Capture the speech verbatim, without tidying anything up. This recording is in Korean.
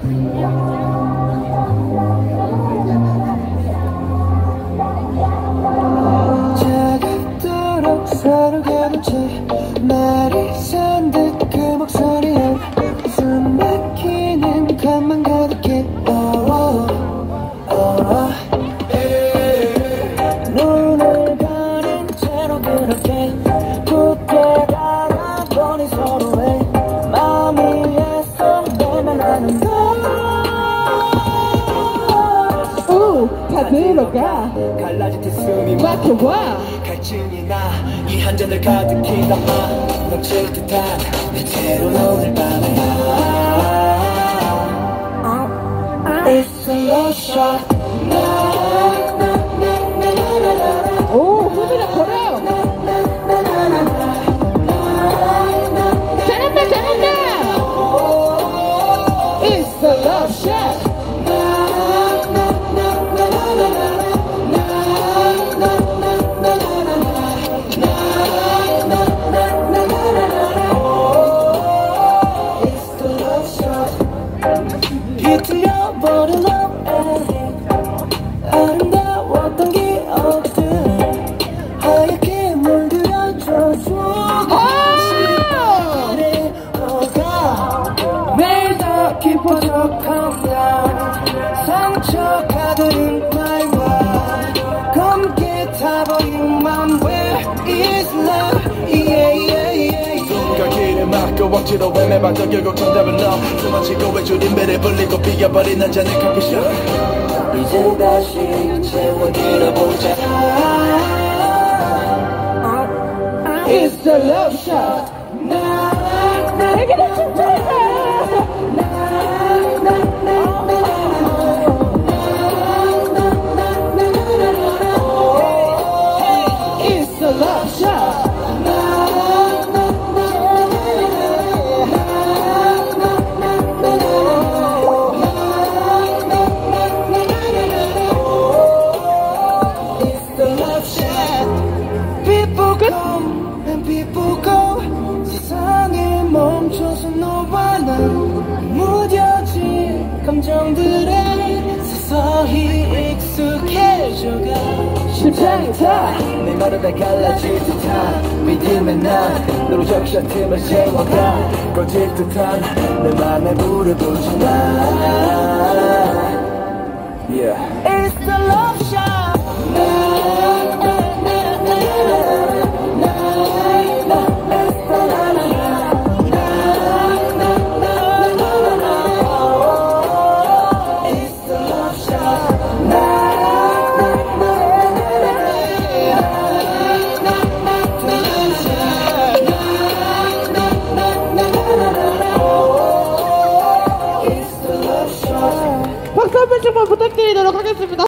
차갑도록 서로 가둔 채 말이 샌 듯 그 목소리에 숨 막히는 것만 가득해. oh, oh, oh. 눈을 가린 채로 그렇게 굳게 달아보니 서로의 마음이 애써 내면하는 너. 오, 다 들어가. 갈라진 듯 숨이 막혀와. 갈증이 나 이 한 잔을 가득히 담아 넘칠 듯한 빛으로 오늘 밤에 It's a love shot. 오, 후드려 걸어요. 잘한다 잘한다. It's a love shot. 비틀려버린 love 아름다웠던 기억들 하얗게 물들여줘. 시간이 오가 매일 더 깊어져 커면 상처 가득 말과 검게 타버린 맘. Where is love? Yeah, yeah, yeah. 누가 길을 막고 억지로 헤매봐도 결국 정답은 너. 숨어치고 외줄인 배를 불리고 비어버린 한 잔의 커피숍. 이제 다시 채워들어보자. It's a love shot. 내게 더 춤춰라. It's a love shot. People come and people go. 세상에 멈춰서 너와 나 무뎌진 감정들에 서서히 익숙해져가. 심장이 내 말을 다 갈라질 듯한 믿음의 난 너로 적셔 틈을 채워가. 꺼질 듯한 내 맘에 불을 붙이나. Yeah. It's the love shot. 박수 한 번씩만 부탁드리도록 하겠습니다.